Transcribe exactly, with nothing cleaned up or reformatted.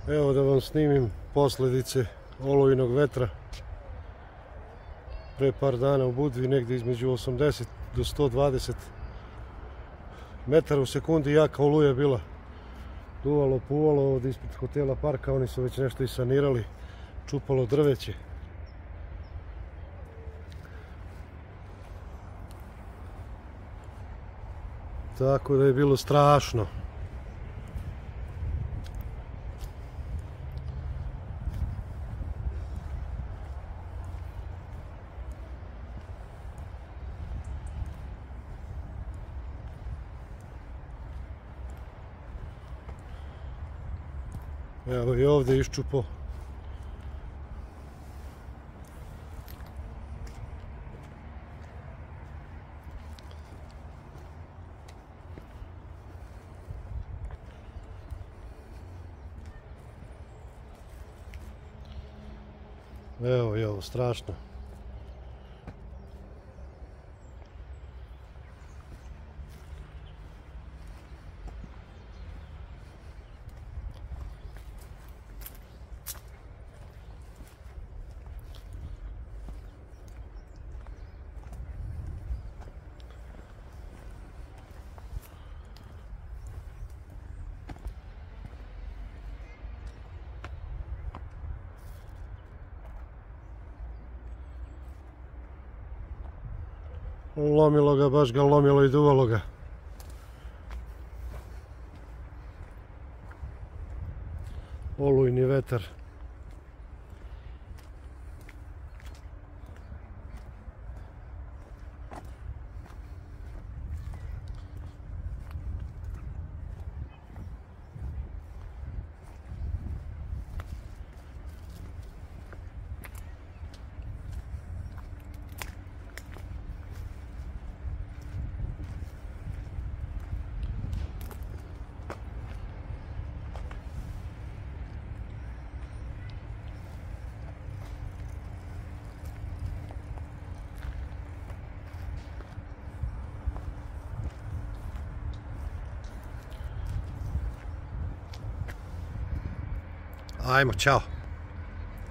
Evo da vam snimim posljedice olujnog vetra pre par dana u Budvi, negdje između osamdeset do sto dvadeset metara u sekundi. Jaka oluja bila, duvalo, puvalo od ispred hotela Parka, oni su već nešto i sanirali, čupalo drveće. Tako da je bilo strašno. Evo i ovdje iščupo. Evo i ovo, strašno. Lomilo ga, baš ga lomilo i duvalo ga. Olujni vetar. Ajmo, čao.